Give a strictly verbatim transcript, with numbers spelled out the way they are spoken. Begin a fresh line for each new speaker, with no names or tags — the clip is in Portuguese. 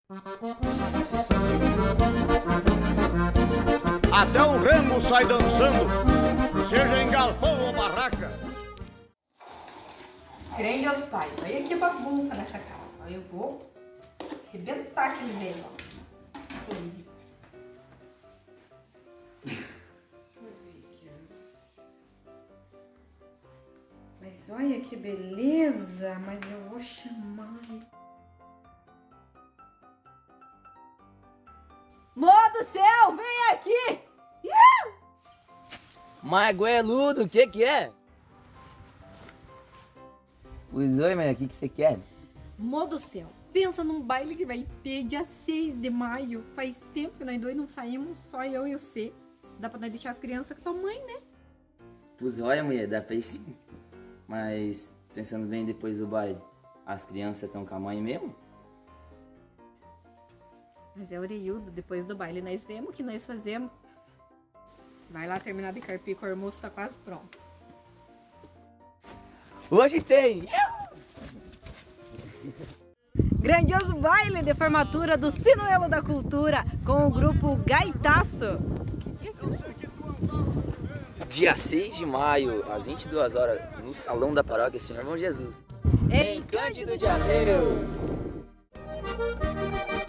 Até o remo sai dançando, seja em galpão ou barraca.
Grande pai, olha que bagunça nessa casa. Eu vou arrebentar aquele velho, ó. Mas olha que beleza, mas eu vou chamar... Mô do céu, vem aqui!
Magueludo, o que que é? Pois oi, mas o que que você quer?
Mô do céu, pensa num baile que vai ter dia seis de maio. Faz tempo que nós dois não saímos, só eu e você. Dá pra nós deixar as crianças com a tua mãe, né?
Pois olha, mulher, dá pra ir sim. Mas, pensando bem, depois do baile, as crianças estão com a mãe mesmo?
Mas é orelhudo, depois do baile nós vemos o que nós fazemos. Vai lá terminar de carpir, que o almoço tá quase pronto.
Hoje tem!
Grandioso baile de formatura do Sinuelo da Cultura com o grupo Gaitaço.
Dia seis de maio, às vinte e duas horas, no Salão da Paróquia Senhor Bom Jesus.
Em Cândido de Janeiro.